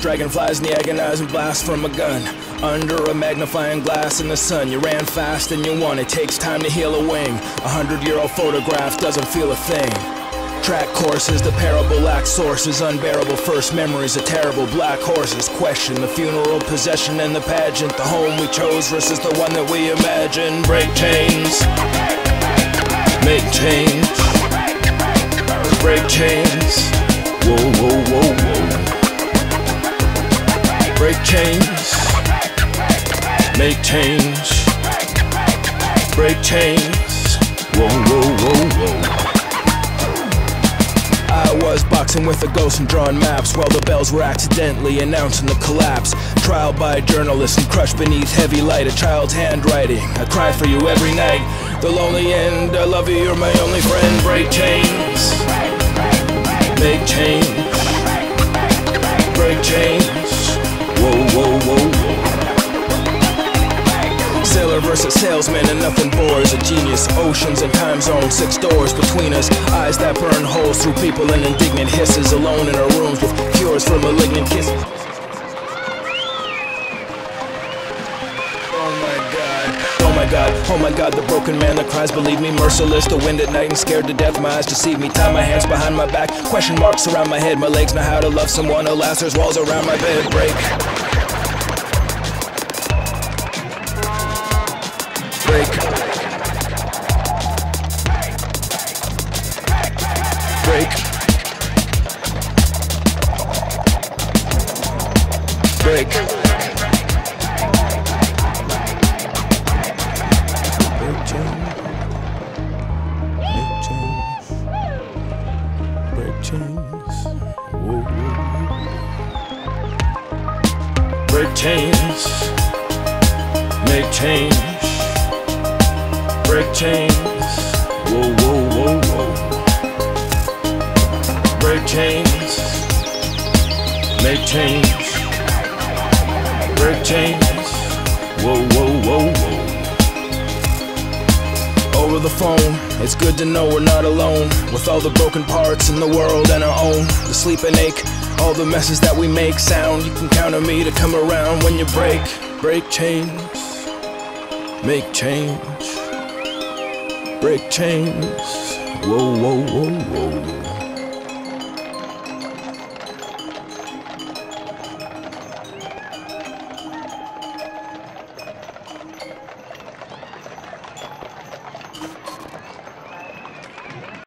Dragonflies in the agonizing blast from a gun. Under a magnifying glass in the sun. You ran fast and you won. It takes time to heal a wing. 100-year-old photograph doesn't feel a thing. Track courses, the parable lacks sources. Unbearable first memories of terrible black horses. Question the funeral possession and the pageant. The home we chose versus the one that we imagine. Break chains, make change. Break chains, whoa, whoa, whoa, whoa. Break chains, make change. Break chains, whoa, whoa, whoa, whoa. I was boxing with a ghost and drawing maps while the bells were accidentally announcing the collapse. Trial by journalists and crushed beneath heavy light. A child's handwriting, I cry for you every night. The lonely end, I love you, you're my only friend. Break chains, make change. Break chains, whoa, whoa, whoa, whoa. Sailor versus salesman and nothing bores. A genius, oceans and time zones, 6 doors between us. Eyes that burn holes through people and indignant hisses. Alone in our rooms with cures for malignant kisses. Oh my God, the broken man that cries, believe me, merciless. The wind at night and scared to death, my eyes deceive me. Tie my hands behind my back, question marks around my head. My legs know how to love someone, alas there's walls around my bed. Break, break, break, break. Break chains, make change. Break chains, whoa, whoa, whoa, whoa. Break chains, make change. Break chains, whoa, whoa, whoa, whoa. Over the phone, it's good to know we're not alone. With all the broken parts in the world and our own. The sleep and ache, all the messes that we make sound. You can count on me to come around when you break. Break chains, make change. Break chains, whoa, whoa, whoa, whoa.